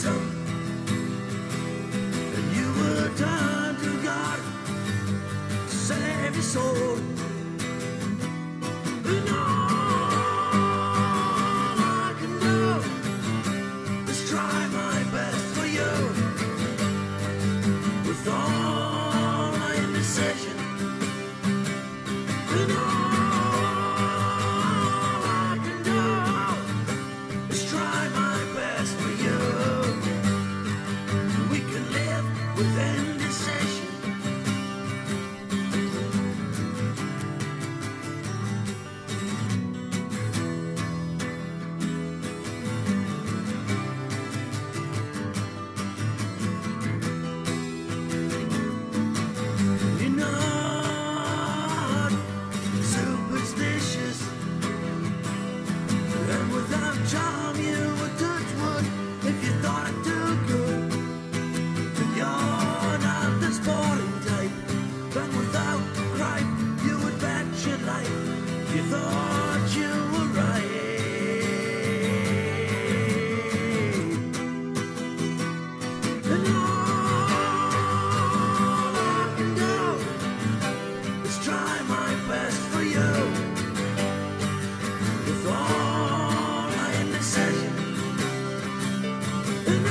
some, and you will turn to God to save your soul. And all I can do is try my best for you, with all my indecision. And all I can do is try my best for you. We can live with indecision. You're not superstitious, and without charm you would touch wood if you thought it too good. And you're not the sporting type, but without gripe you would bet your life if you thought you were right. And all I can do is try my best for you, with all my indecision. And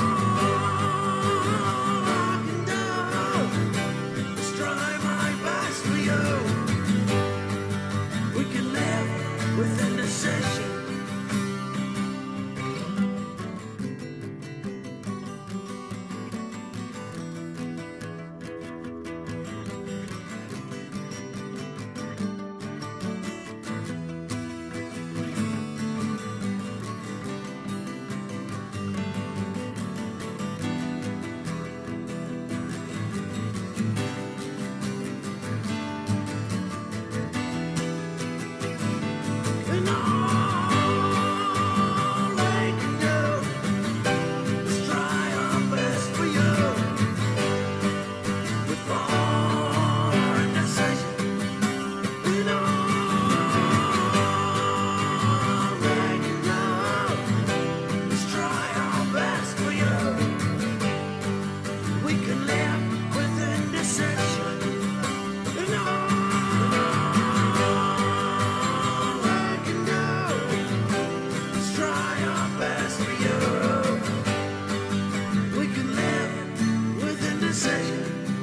all I can do is try my best for you. We can live with indecision. And all I can do is try our best for you, with all our indecision. And all I can do is try our best for you. We can live with indecision. And all I can do is try our best for you. We can live with indecision.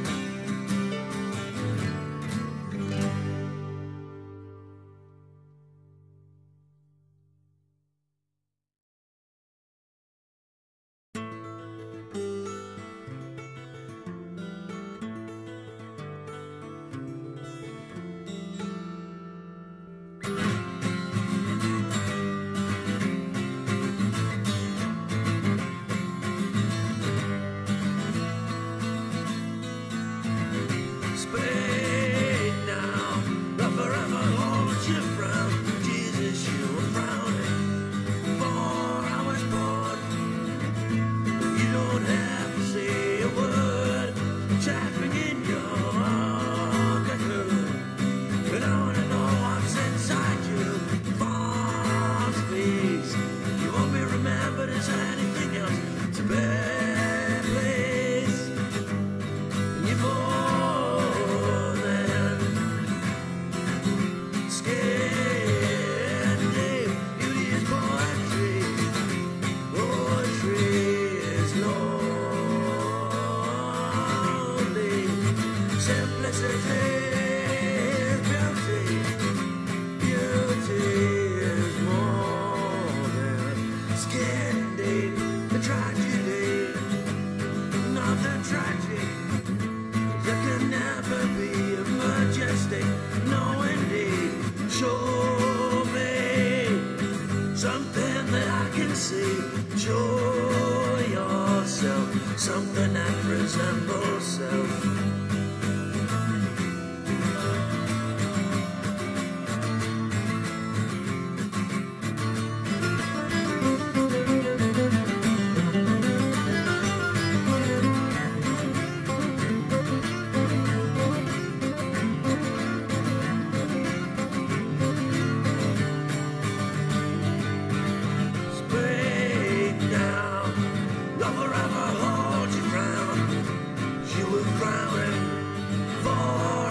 Spade now, not forever hold your frown. Jesus, you were frowning, for I was born. You don't have to say a word, chattering in your cocoon. But I wanna know what's inside you. False face, you won't be remembered as anything else. It's a bad place. And you're more than Scandinavian. Beauty is poetry. Poetry is lonely. Simplicity is beauty. Beauty is more than Scandinavian. The tragedy, nothing tragic. There can never be a majestic, no indeed. Show me something that I can see. Show yourself something that resembles self. I'll forever hold your crown. You will crown it for